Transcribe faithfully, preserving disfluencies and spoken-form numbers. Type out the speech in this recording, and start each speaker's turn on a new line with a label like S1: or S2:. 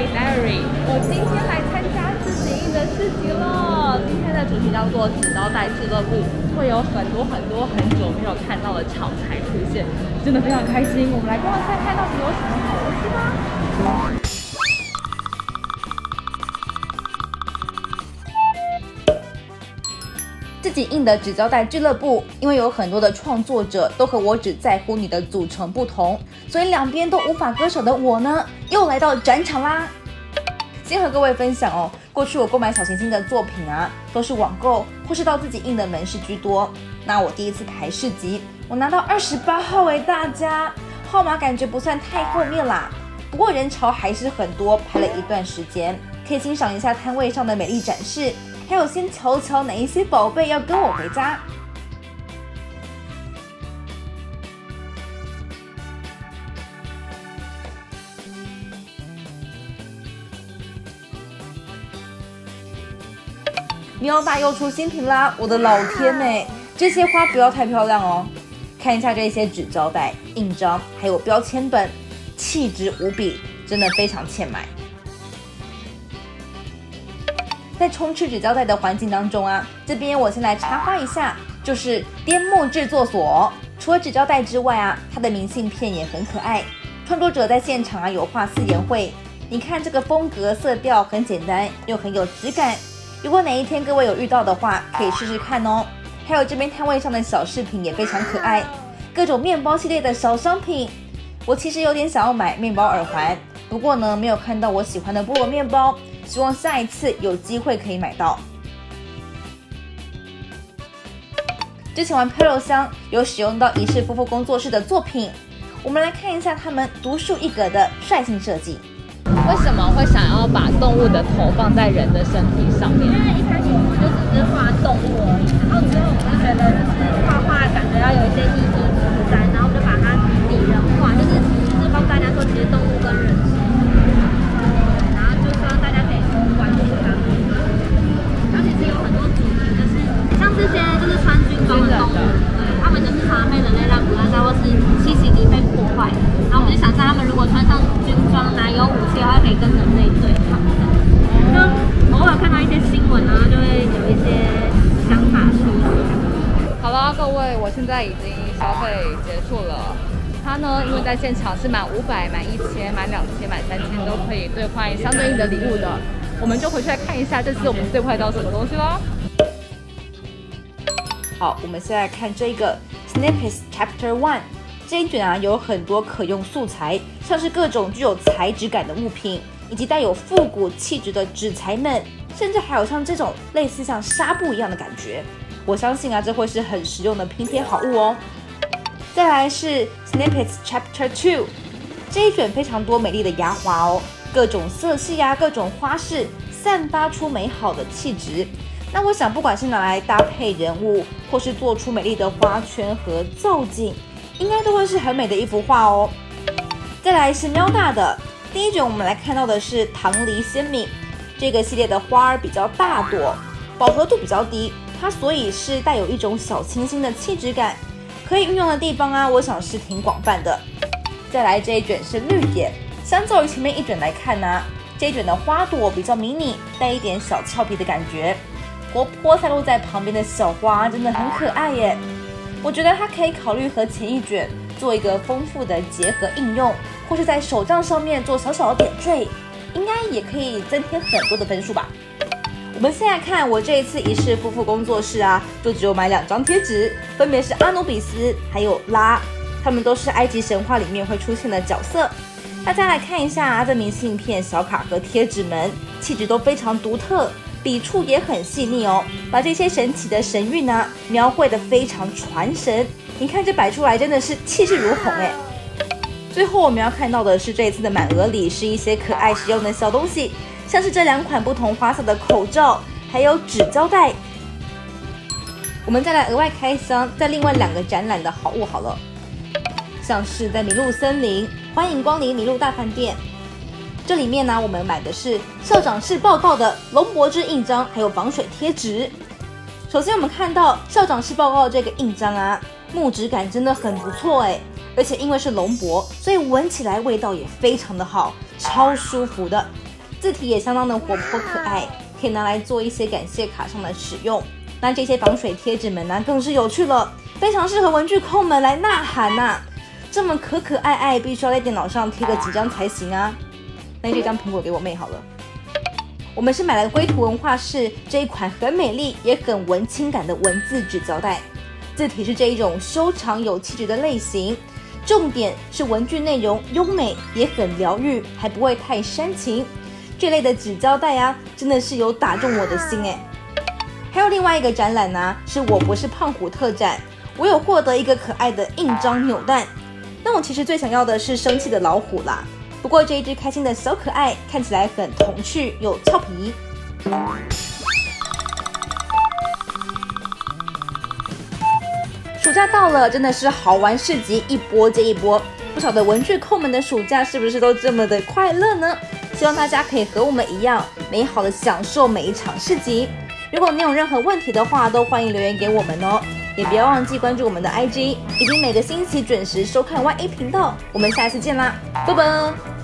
S1: Diary Diary， 我今天来参加自己印的市集了。今天的主题叫做纸胶带俱乐部，会有很多很多很久没有看到的厂牌出现，真的非常开心。我们来逛看看到底有什么好东西吧。自己印的纸胶带俱乐部，因为有很多的创作者都和我只在乎你的组成不同，所以两边都无法割舍的我呢，又来到展场啦。先和各位分享哦，过去我购买小行星的作品啊，都是网购或是到自己印的门市居多。那我第一次排市集，我拿到二十八号诶，大家号码感觉不算太后面啦，不过人潮还是很多，排了一段时间，可以欣赏一下摊位上的美丽展示。还有先瞧瞧哪一些宝贝要跟我回家。喵大又出新品啦！我的老天欸，这些花不要太漂亮哦。看一下这些纸胶带、印章，还有标签本，气质无比，真的非常欠买。在充斥纸胶带的环境当中啊，这边我先来插花一下，就是颠木制作所。除了纸胶带之外啊，它的明信片也很可爱。创作者在现场啊有画四言会，你看这个风格色调很简单，又很有质感。如果哪一天各位有遇到的话，可以试试看哦。还有这边摊位上的小饰品也非常可爱，各种面包系列的小商品。我其实有点想要买面包耳环，不过呢没有看到我喜欢的菠萝面包。希望下一次有机会可以买到。之前玩漂流箱有使用到仪式夫妇工作室的作品，我们来看一下他们独树一格的率性设计。为什么会想要把动物的头放在人的身体上面？
S2: 因为一开始我们就只是画动物而已，然后之后我们就觉得就是画画感觉要有一些意义在，然后就把它拟人化，就是就是告诉大家说其实动物跟人是。这些就是穿军装的动物，对，他们就是常常被人类让捕杀或是栖息地被破坏。然后我们就想象他们如果穿上军装，拿有武器的话，可以跟人类对抗。就偶尔看到一些新闻啊，就会有一些想法出来。
S1: 好了，各位，我现在已经消费结束了。它呢，因为在现场是满五百、满一千、满两千、满三千都可以兑换相对应的礼物的。我们就回去来看一下，这次我们兑换到什么东西咯。好，我们先来看这个 Snippets Chapter One 这一卷啊，有很多可用素材，像是各种具有材质感的物品，以及带有复古气质的纸材们，甚至还有像这种类似像纱布一样的感觉。我相信啊，这会是很实用的拼贴好物哦。再来是 Snippets Chapter Two 这一卷非常多美丽的牙花哦，各种色系啊，各种花式，散发出美好的气质。那我想，不管是拿来搭配人物，或是做出美丽的花圈和造景，应该都会是很美的一幅画哦。再来是喵大的第一卷，我们来看到的是棠梨鲜米这个系列的花儿比较大朵，饱和度比较低，它所以是带有一种小清新的气质感，可以运用的地方啊，我想是挺广泛的。再来这一卷是绿点，相较于前面一卷来看呢、啊，这一卷的花朵比较迷你，带一点小俏皮的感觉。活泼散落在旁边的小花真的很可爱耶，我觉得它可以考虑和前一卷做一个丰富的结合应用，或是在手账上面做小小的点缀，应该也可以增添很多的分数吧。我们现在看我这一次仪式夫妇工作室啊，就只有买两张贴纸，分别是阿努比斯还有拉，他们都是埃及神话里面会出现的角色。大家来看一下啊，这明信片、小卡和贴纸们，气质都非常独特。笔触也很细腻哦，把这些神奇的神韵啊描绘得非常传神。你看这摆出来真的是气势如虹哎。最后我们要看到的是这一次的满额礼是一些可爱实用的小东西，像是这两款不同花色的口罩，还有纸胶带。我们再来额外开箱在另外两个展览的好物好了，像是在麋鹿森林，欢迎光临麋鹿大饭店。这里面呢，我们买的是校长室报告的龙柏芝印章，还有防水贴纸。首先我们看到校长室报告这个印章啊，木质感真的很不错哎，而且因为是龙柏，所以闻起来味道也非常的好，超舒服的。 字体也相当的活泼可爱，可以拿来做一些感谢卡上的使用。那这些防水贴纸们呢，更是有趣了，非常适合文具控们来呐喊呐、啊。这么可可爱爱，必须要在电脑上贴个几张才行啊。那这张苹果给我妹好了。我们是买了龟图文化室这一款很美丽也很文青感的文字纸胶带，字体是这一种修长有气质的类型，重点是文具内容优美也很疗愈，还不会太煽情。这类的纸胶带啊，真的是有打中我的心哎。还有另外一个展览呢、啊，是我不是胖虎特展，我有获得一个可爱的印章扭蛋。那我其实最想要的是生气的老虎啦。不过这一只开心的小可爱看起来很童趣又俏皮。暑假到了，真的是好玩市集一波接一波。不晓得文具控们的暑假是不是都这么的快乐呢？希望大家可以和我们一样，美好的享受每一场市集。如果你有任何问题的话，都欢迎留言给我们哦。也不要忘记关注我们的 I G， 以及每个星期准时收看 Y A 频道。我们下次见啦，拜拜。